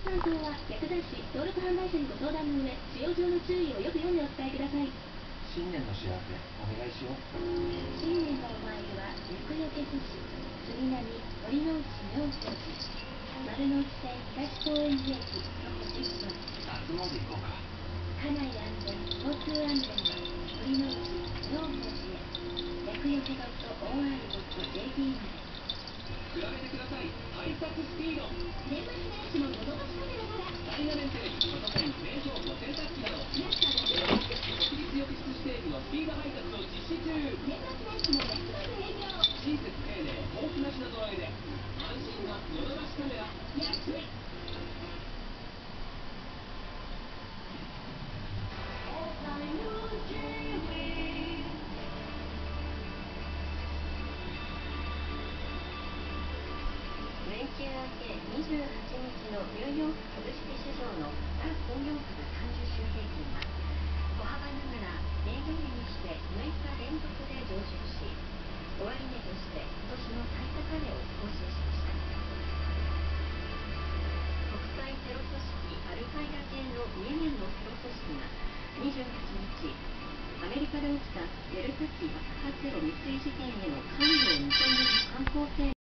参考は略奪し、登録販売者にご相談の上、使用上の注意をよく読んでお伝えください。 新年の幸せお願いしよう。 新年のお参りは厄除け寿司、杉並堀之内妙高寺、丸の内線東高円寺駅徒歩10分。 初詣行こうか。 家内安全、交通安全は堀之内妙高寺へ。厄除け.or.jp まで。 比べてください。配達スピード。 年末年始もヨドバシカメラから大画面テレビ、パソコン、冷蔵庫、洗濯機など安さ500円。 国立浴室指定機のスピード配達を実施中。 年末年始も休まず営業。 親切丁寧、豊富な品揃えで安心のヨドバシカメラ。 安い。連休明け28日のニューヨーク株式市場のダウ工業株30種平均は小幅ながら営業日にして6日連続で上昇し、終値として今年の最高値を更新しました。国際テロ組織アルカイダ系のイエメンのテロ組織が28日、アメリカで起きたデルタ機爆破テロ未遂事件への関与を認める犯行声明